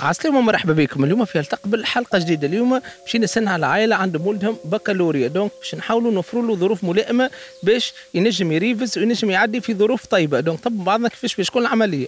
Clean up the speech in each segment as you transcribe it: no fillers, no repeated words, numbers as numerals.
عسلامة ومرحبا بكم. اليوم في التقبل حلقة جديدة. اليوم باش نسنها على عائلة عندهم ولدهم بكالوريا، دونك باش نحاولوا نوفروا له ظروف ملائمة باش ينجم يريفز وينجم يعدي في ظروف طيبة. دونك طب بعضنا كيفاش باش تكون العملية.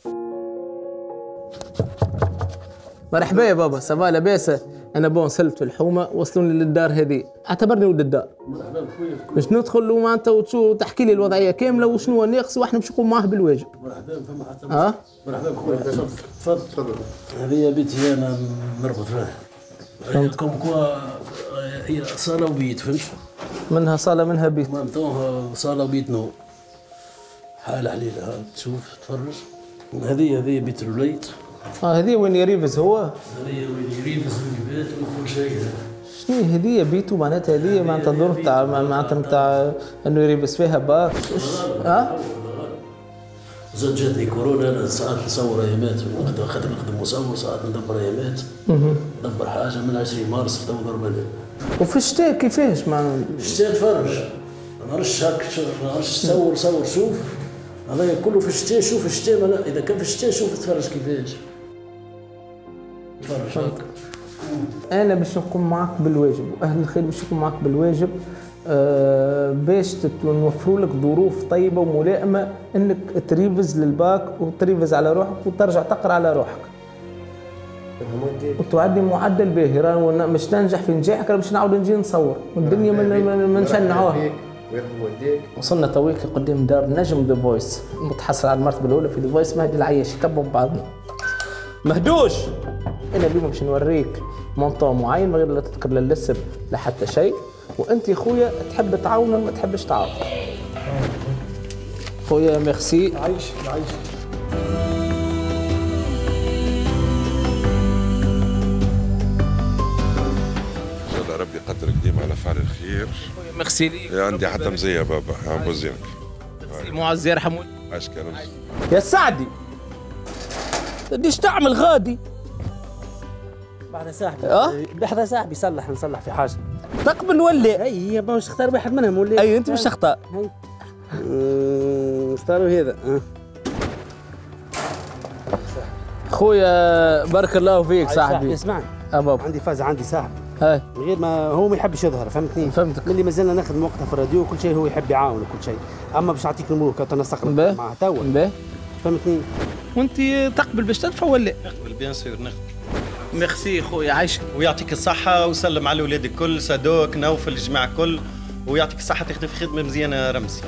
مرحبا يا بابا، صباح لاباس؟ انا سلت في الحومه وصلوني للدار هذه، اعتبرني ولد الدار. مرحبا بخويا. باش ندخل ومعناتها تحكي لي الوضعيه كامله وشنو هو الناقص واحنا باش نقوم معاه بالواجب. مرحبا فما حتى مرحبا بخويا. تفضل. هذه بيتي انا نربط فيها. كوم كوا هي صاله وبيت، فهمت؟ منها صاله منها بيت. مامتوها صاله وبيت نوم. حال عليها تشوف تفرج. هذه بيت الوليد. هذه وين يريفز هو؟ هذه وين يريفز ويبات وكل شيء. شنو هذه بيتو معناتها؟ هذه معناتها الظروف تاع معناتها نتاع انه يريفز فيها باك. زاد جاتني كورونا، انا ساعات نصور ايامات خاطر نخدم مصور، ساعات ندبر ايامات. ندبر حاجه من 20 مارس تو ضربنا. وفي الشتاء كيفاش معناتها؟ في الشتاء تفرج، ما نعرفش هاك، ما نعرفش صور شوف. هذا كله في الشتاء، شوف الشتاء اذا كان في الشتاء شوف تفرج كيفاش. انا باش نقوم معك بالواجب واهل الخير باش يقوم معك بالواجب، باش نوفروا لك ظروف طيبه وملائمه انك تريفز للباك وتريفز على روحك وترجع تقرا على روحك وتعدي معدل باهي. رانا مش تنجح في نجاحك، راه باش نعاود نجي نصور والدنيا ما نشنعوها. وصلنا تويك قدام دار نجم ذا فويس، متحصل على المرتبه الاولى في ذا فويس، مهدي العياش. يكبوا بعضنا مهدوش. انا اليوم باش نوريك مونطون معين من غير لا تذكر لا الاسم لا حتى شيء، وانت يا خويا تحب تعاون ولا ما تحبش تعاون. خويا ميرسي. عايش. الله ربي يقدرك ديما على فعل الخير. خويا ميرسي ليك. عندي حتى مزيه بابا، عم بوزينك. معز يرحمه. عاش كرم. يا سعدي قديش تعمل غادي؟ بعد صاحبي بحذا صاحبي نصلح في حاجه. تقبل ولا؟ اي باش تختار واحد منهم ولا؟ اي انت باش تختار. اختاروا هذا. خويا بارك الله فيك صاحبي. اسمعني عندي فازة، عندي صاحبي هاي من غير ما هو ما يحبش يظهر، فهمتني؟ فهمتك. اللي مازلنا نخدم وقتها في الراديو وكل شيء، هو يحب يعاون وكل شيء، اما باش نعطيك الملوك وتنسق معاه توا، فهمتني؟ وانت تقبل باش تدفع ولا؟ نقبل بيان سور نقبل. ميرسي خويا، عايشك ويعطيك الصحة وسلم على الولاد الكل، صدوق نوفل الجماعة الكل، ويعطيك الصحة تخدم في خدمة مزيانة رمزي.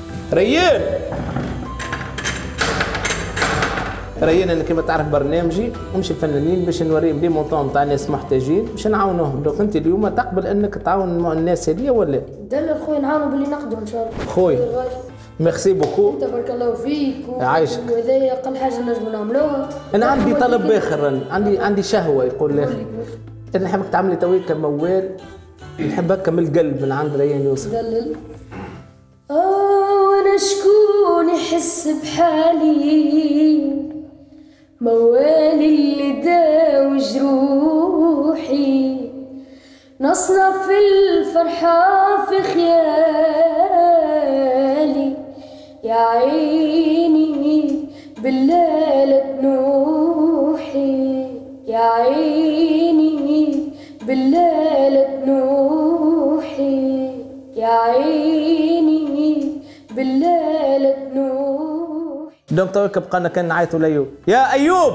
ريان انا كما تعرف برنامجي نمشي الفنانين باش نوريهم دي مونطون تاع ناس محتاجين باش نعاونوهم. دونك انت اليوم تقبل انك تعاون الناس هذيا ولا؟ دلل خويا نعاونوا باللي نقدروا ان شاء الله. خويا ميرسي بوكو. تبارك الله فيك. عايشك. وهذايا اقل حاجه نجموا نعملوها. انا عندي طلب اخر، عندي شهوه يقول لي انا نحبك تعملي تويك كموال، نحب هكا من القلب من عند ريان يوسف. دلل. وانا شكون يحس بحالي، موالي اللي داوي جروحي، نصنف الفرحة في خيالي، يا عيني بالله لا تنوحي، يا عيني بالله لا تنوحي، يا عيني بالله لا تنوحي. دونك توك بقالنا كان نعيطوا لايوب. يا ايوب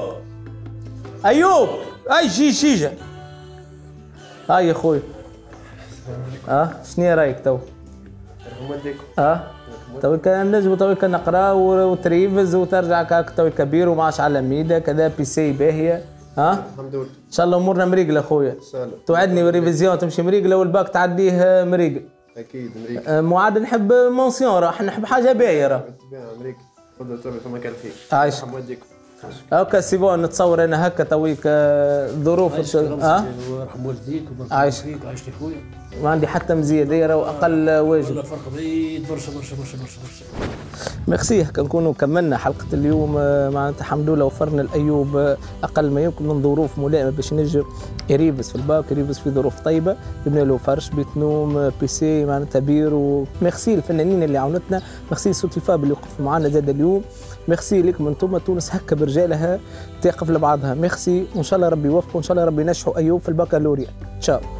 اي جيجا. هاي يا خويا. شنو رايك تو؟ توك نجم توك نقرا وتريفز وترجع كاك توك كبير وماش على ميدا كذا بي سي باهيه. الحمد لله ان شاء الله امورنا مريقله خويا. توعدني وريفيزيون تمشي مريقله والباك تعديه مريقل. اكيد مريقل. معاد نحب مونسيون، راح نحب حاجه باهيه راه. مريقل. تفضل تبع في مكان فيه. عايش. هاكا سي بون نتصور انا هكا تويك ظروف. يرحم والديك وبارك فيك وعايشني خويا. ما عندي حتى مزيه دايره واقل واجب. والله الفرق بعيد برشا. ميرسي. هكا نكونوا كملنا حلقه اليوم. معناتها الحمد لله وفرنا الايوب اقل ما يمكن من ظروف ملائمه باش ينجم يريفز في الباك، يريفز في ظروف طيبه، جبنا له فرش، بيت نوم، بي سي معناتها بيرو. ميرسي الفنانين اللي عاونتنا، ميرسي سوتيفاب اللي وقف معنا زاد اليوم. ميرسي لكم انتم. تونس هكا برجالها تقف لبعضها. ميرسي، وان شاء الله ربي يوفقوا، وان شاء الله ربي ينجحوا ايوب في البكالوريا ان شاء الله.